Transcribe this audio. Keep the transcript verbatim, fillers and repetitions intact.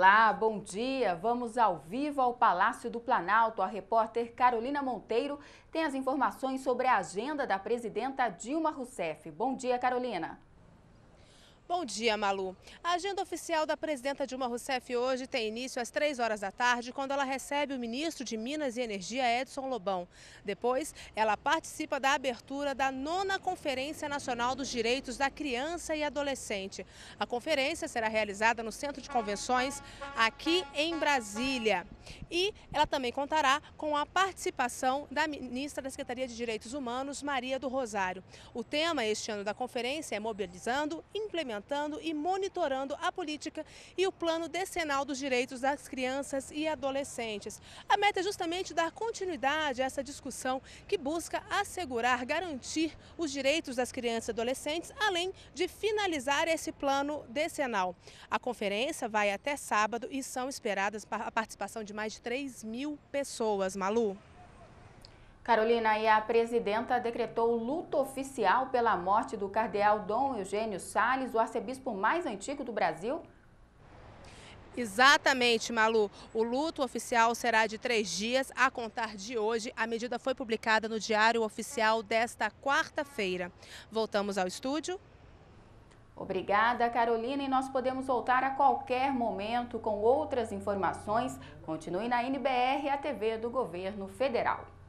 Olá, bom dia. Vamos ao vivo ao Palácio do Planalto. A repórter Carolina Monteiro tem as informações sobre a agenda da presidenta Dilma Rousseff. Bom dia, Carolina. Bom dia, Malu. A agenda oficial da presidenta Dilma Rousseff hoje tem início às três horas da tarde, quando ela recebe o ministro de Minas e Energia, Edson Lobão. Depois, ela participa da abertura da nona Conferência Nacional dos Direitos da Criança e Adolescente. A conferência será realizada no Centro de Convenções, aqui em Brasília. E ela também contará com a participação da ministra da Secretaria de Direitos Humanos, Maria do Rosário. O tema este ano da conferência é Mobilizando, Implementando e monitorando a política e o plano decenal dos direitos das crianças e adolescentes. A meta é justamente dar continuidade a essa discussão que busca assegurar, garantir os direitos das crianças e adolescentes, além de finalizar esse plano decenal. A conferência vai até sábado e são esperadas a participação de mais de três mil pessoas, Malu. Carolina, e a presidenta decretou luto oficial pela morte do cardeal Dom Eugênio Salles, o arcebispo mais antigo do Brasil? Exatamente, Malu. O luto oficial será de três dias a contar de hoje. A medida foi publicada no Diário Oficial desta quarta-feira. Voltamos ao estúdio. Obrigada, Carolina, e nós podemos voltar a qualquer momento com outras informações. Continue na N B R, a T V do Governo Federal.